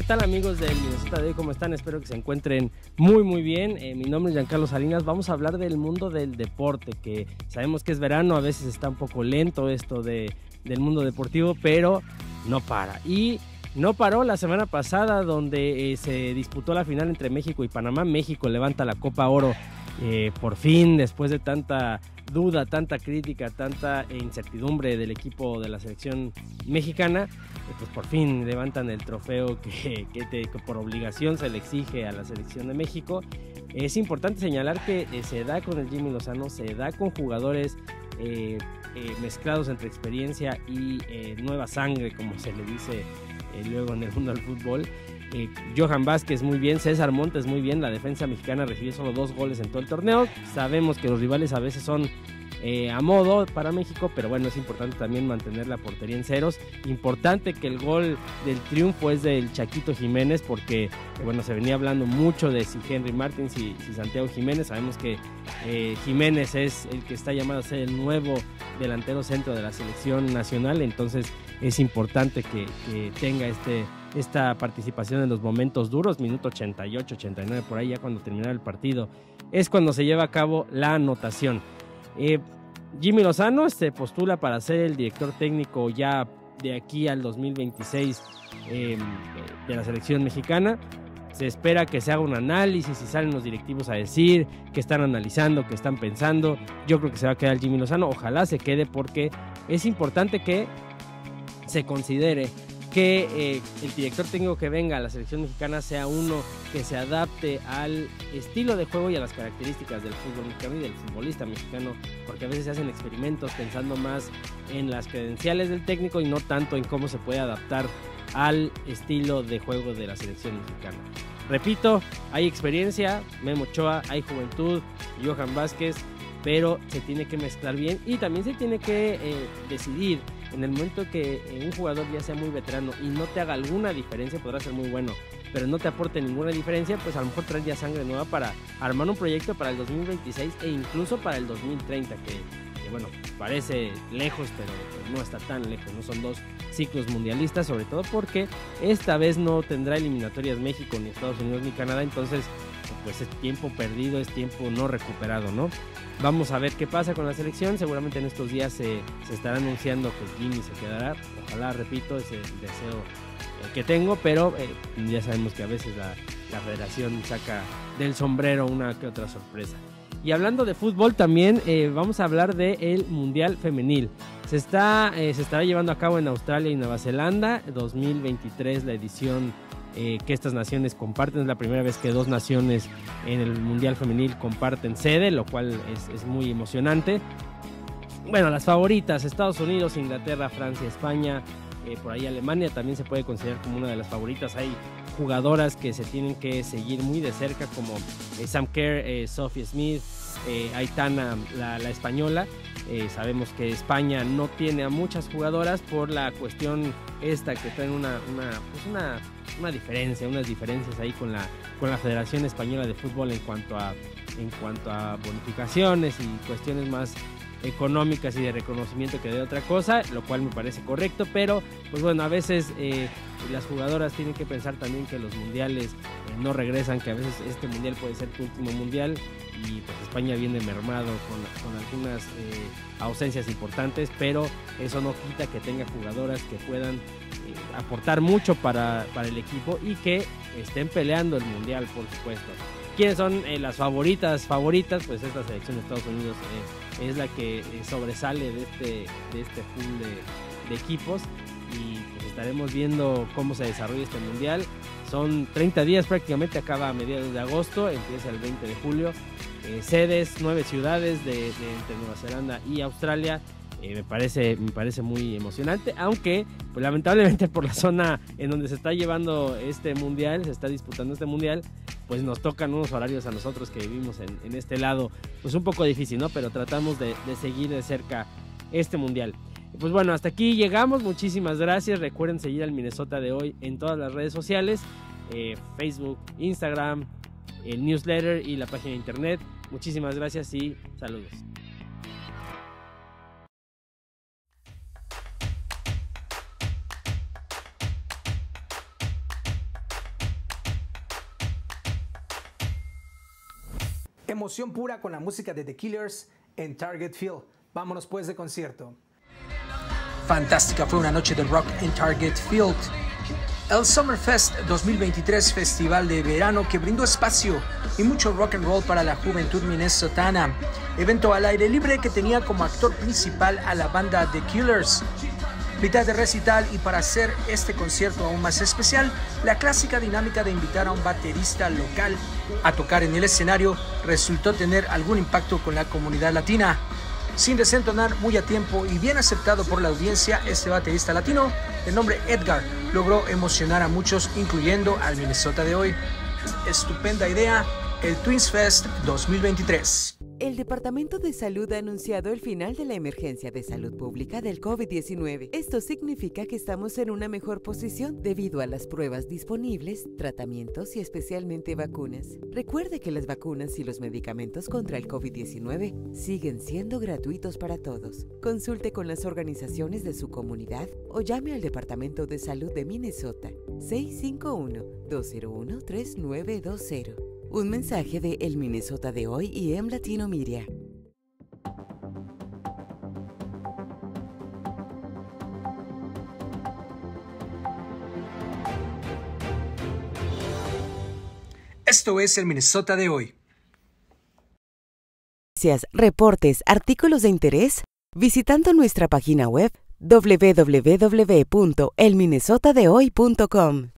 tal amigos del Minnesota de hoy? ¿Cómo están? Espero que se encuentren muy bien. Mi nombre es Giancarlo Salinas. Vamos a hablar del mundo del deporte, que sabemos que es verano, a veces está un poco lento esto del mundo deportivo, pero no para. Y no paró la semana pasada, donde se disputó la final entre México y Panamá. México levanta la Copa Oro por fin, después de tanta duda, tanta crítica, tanta incertidumbre del equipo de la selección mexicana. Pues por fin levantan el trofeo que por obligación se le exige a la selección de México. Es importante señalar que se da con el Jimmy Lozano, se da con jugadores mezclados entre experiencia y nueva sangre, como se le dice luego en el mundo del fútbol. Johan Vázquez muy bien, César Montes muy bien. La defensa mexicana recibió solo 2 goles en todo el torneo. Sabemos que los rivales a veces son a modo para México, pero bueno, es importante también mantener la portería en ceros. Importante que el gol del triunfo es del Chaquito Jiménez, porque bueno, se venía hablando mucho de si Henry Martin, si Santiago Jiménez. Sabemos que Jiménez es el que está llamado a ser el nuevo delantero centro de la selección nacional, entonces es importante que tenga esta participación en los momentos duros. Minuto 88, 89, por ahí ya cuando terminara el partido es cuando se lleva a cabo la anotación. Jimmy Lozano se postula para ser el director técnico ya de aquí al 2026 de la selección mexicana. Se espera que se haga un análisis y salen los directivos a decir que están analizando, que están pensando. Yo creo que se va a quedar Jimmy Lozano, ojalá se quede, porque es importante que se considere que el director técnico que venga a la selección mexicana sea uno que se adapte al estilo de juego y a las características del fútbol mexicano y del futbolista mexicano, porque a veces se hacen experimentos pensando más en las credenciales del técnico y no tanto en cómo se puede adaptar al estilo de juego de la selección mexicana. Repito, hay experiencia, Memo Ochoa, hay juventud, Johan Vázquez, pero se tiene que mezclar bien y también se tiene que decidir. En el momento que un jugador ya sea muy veterano y no te haga alguna diferencia, podrá ser muy bueno, pero no te aporte ninguna diferencia, pues a lo mejor traer ya sangre nueva para armar un proyecto para el 2026 e incluso para el 2030, que bueno, parece lejos, pero no está tan lejos, no son 2 ciclos mundialistas, sobre todo porque esta vez no tendrá eliminatorias México, ni Estados Unidos, ni Canadá, entonces pues es tiempo perdido, es tiempo no recuperado, ¿no? Vamos a ver qué pasa con la selección. Seguramente en estos días se estará anunciando que Jimmy se quedará. Ojalá, repito, es el deseo que tengo, pero ya sabemos que a veces la federación saca del sombrero una que otra sorpresa. Y hablando de fútbol también, vamos a hablar del Mundial Femenil. Se estará llevando a cabo en Australia y Nueva Zelanda, 2023, la edición que estas naciones comparten. Es la primera vez que 2 naciones en el Mundial Femenil comparten sede, lo cual es muy emocionante. Bueno, las favoritas: Estados Unidos, Inglaterra, Francia, España, por ahí Alemania también se puede considerar como una de las favoritas. Hay jugadoras que se tienen que seguir muy de cerca, como Sam Kerr, Sophie Smith, Aitana, la española. Sabemos que España no tiene a muchas jugadoras por la cuestión esta, que traen unas diferencias ahí con la Federación Española de Fútbol en cuanto a bonificaciones y cuestiones más económicas y de reconocimiento que de otra cosa, lo cual me parece correcto, pero pues bueno, a veces las jugadoras tienen que pensar también que los mundiales no regresan, que a veces este mundial puede ser tu último mundial, y pues España viene mermado con algunas ausencias importantes, pero eso no quita que tenga jugadoras que puedan aportar mucho para el equipo y que estén peleando el mundial, por supuesto. ¿Quiénes son las favoritas? Pues esta selección de Estados Unidos es la que sobresale de este pool de equipos, y pues estaremos viendo cómo se desarrolla este mundial. Son 30 días prácticamente, acaba a mediados de agosto, empieza el 20 de julio. Sedes, 9 ciudades entre Nueva Zelanda y Australia. Me parece muy emocionante, aunque pues lamentablemente por la zona en donde se está llevando este mundial, se está disputando este mundial, pues nos tocan unos horarios a nosotros que vivimos en este lado, pues un poco difícil, ¿no? Pero tratamos de seguir de cerca este mundial. Pues bueno, hasta aquí llegamos. Muchísimas gracias. Recuerden seguir al Minnesota de hoy en todas las redes sociales, Facebook, Instagram, el newsletter y la página de internet. Muchísimas gracias y saludos. Emoción pura con la música de The Killers en Target Field. Vámonos pues de concierto. Fantástica fue una noche de rock en Target Field. El Summerfest 2023, festival de verano que brindó espacio y mucho rock and roll para la juventud minnesotana. Evento al aire libre que tenía como actor principal a la banda The Killers. Mitad de recital, y para hacer este concierto aún más especial, la clásica dinámica de invitar a un baterista local a tocar en el escenario resultó tener algún impacto con la comunidad latina. Sin desentonar, muy a tiempo y bien aceptado por la audiencia, este baterista latino, de nombre Edgar, logró emocionar a muchos, incluyendo al Minnesota de hoy. Estupenda idea, el Twins Fest 2023. El Departamento de Salud ha anunciado el final de la emergencia de salud pública del COVID-19. Esto significa que estamos en una mejor posición debido a las pruebas disponibles, tratamientos y especialmente vacunas. Recuerde que las vacunas y los medicamentos contra el COVID-19 siguen siendo gratuitos para todos. Consulte con las organizaciones de su comunidad o llame al Departamento de Salud de Minnesota 651-201-3920. Un mensaje de El Minnesota de hoy y M Latino Media. Esto es El Minnesota de hoy. Noticias, reportes, artículos de interés, visitando nuestra página web www.elminnesotadehoy.com.